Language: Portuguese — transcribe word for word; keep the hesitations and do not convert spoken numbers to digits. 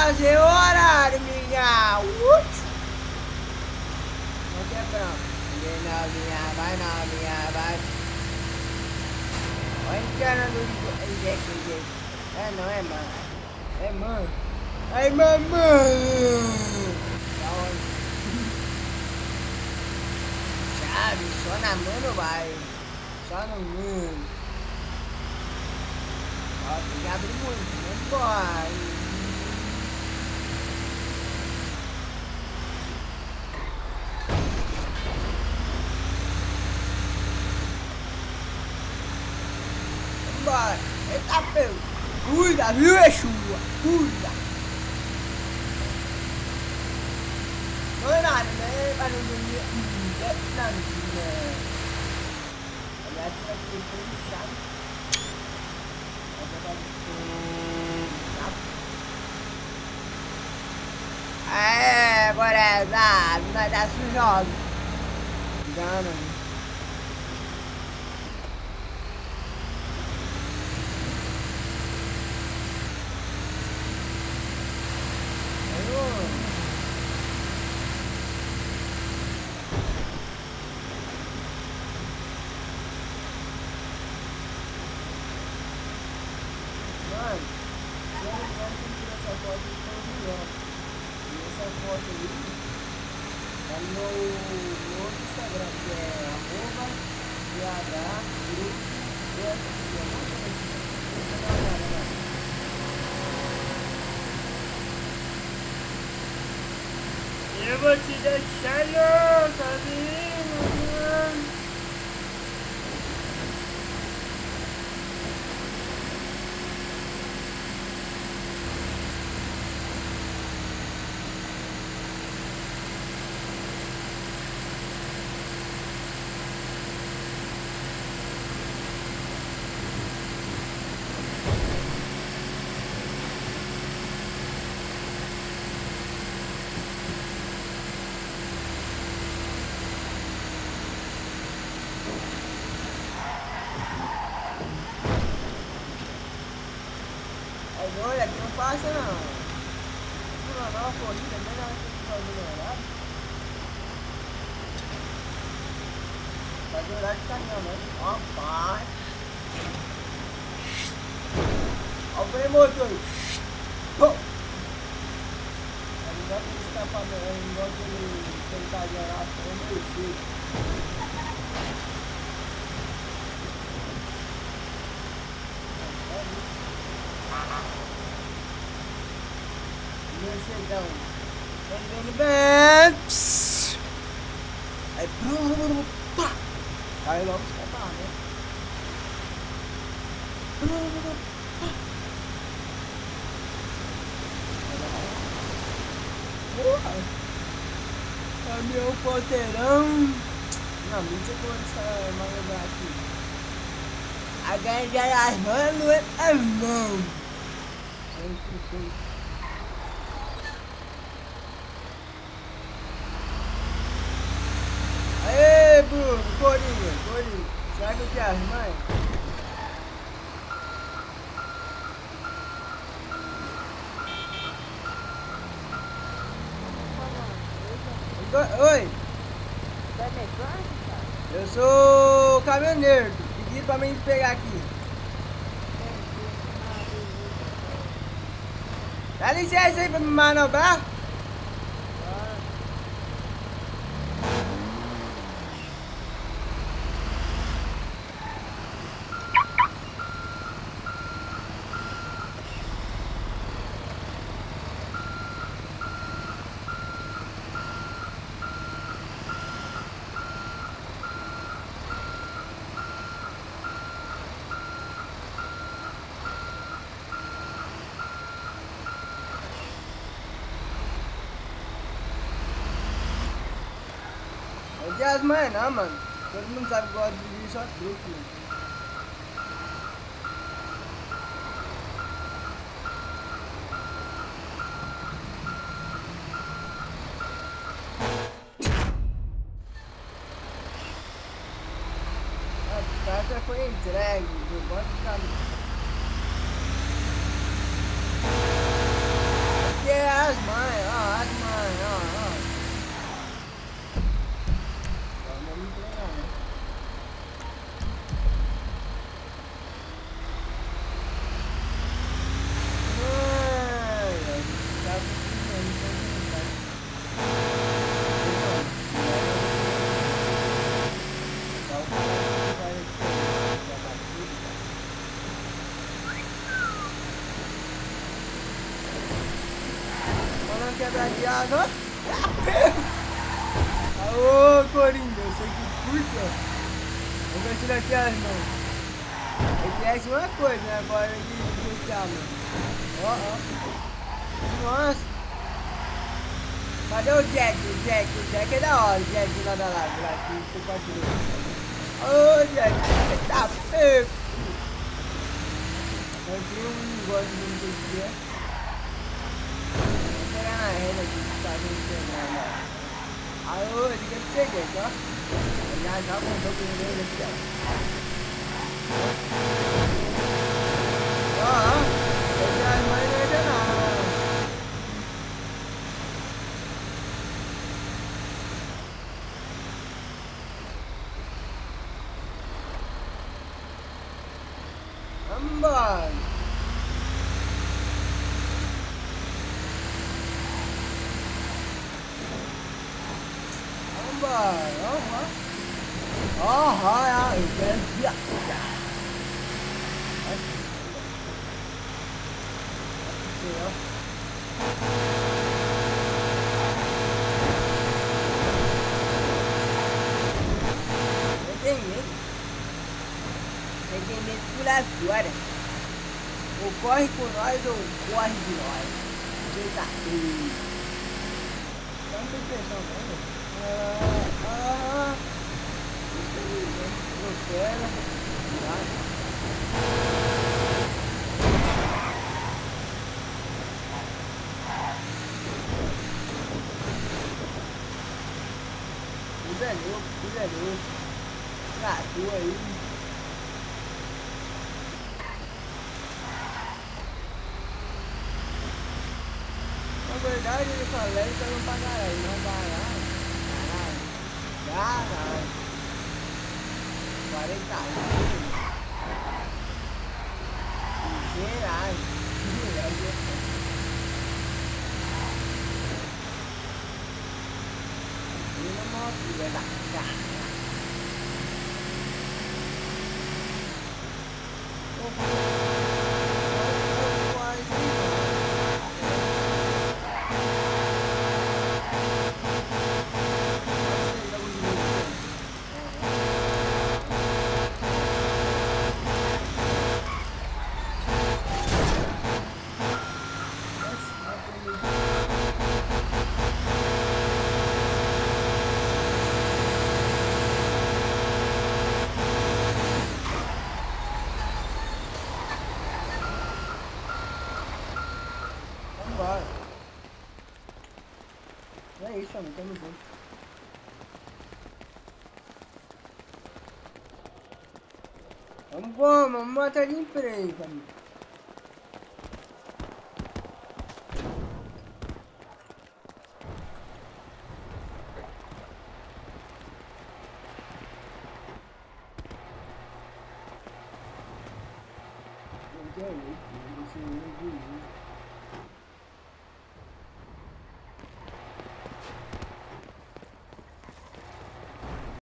fazer horário, minha. Útil. Não quebramos. Não, minha, vai não, minha, vai. Olha a entrada do jeito. É não, é mano. É mano. Ai, mamãe. Chave, só na mano vai. Só no mano. Ó, tem que abrir muito, muito bom. Bora. Eita, pelo. Cuida, viu, Exu? Cuida. Não é nada, né? Para não dormir. Não, não. Aliás, tira aqui o chave. É, agora é dá, não vai dar sujado. Engana. Eu vou te deixar louca, viu? Olha, aqui não passa não. Não, não, pô, aqui também não tem fazer o horário. Faz o horário de caminhão, né? Rapaz. Olha o freio motor aí. Pô! Não dá pra escapar, não. Igual aquele sentadinho lá, foi meio feio. Mercedão. Vem, vem, vem. Aí, pá. Aí logo escapar, né? Caminhão ponteirão. Não, mentira que eu vou deixar manobrar aqui. A ganha as mãos não é a mão. Aê, Bruno, Corinha, Corinha. Será que eu quero as mães? Oi. Você é mecânico, cara? Eu sou caminhoneiro. Pediram pra mim pegar aqui. Dá licença aí pra me manobrar. É de as mães não, mano. Todo mundo sabe que gosta de dirigir só truque, mano. A carta foi entregue, do banco de caminho. Aqui é não quebrar de água. Aô, Coringa, eu sei que curte, ó. Vamos ver se daqui as mãos. Ele cresce uma coisa, né? Agora de jeitear, mano. Ó, ó. Nossa. Cadê o Jack? O Jack, o Jack é da hora, o Jack lá da lava, lá que compartilhou. Ô, Jack, você tá feio. Eu tenho um negócio de não sei o que é. Vou pegar na rede aqui, pra gente pegar lá. Alô, liga pra você, Jack, ó. Já já contou que eu vejo aqui, ó. Ó, ó. Eu já não ainda não. Vambora! Vambora! Vambora! Ó, eu quero viajar! Eu tenho medo. Eu tenho medo de pular fora. Ou corre com nós ou corre de nós. Você tá feio. Só não tem pressão não, né? Ah, ah. Eu quero. Tá? Tudo é louco, tudo é louco. Tratou aí. Na verdade ele falou que eu não pagará, ele não pagará. Caralho. Caralho. quarenta anos. Gerais. Filha da cara. É isso, amigo, tamo junto. Vamos, vamos, vamos matar de emprego, amigo.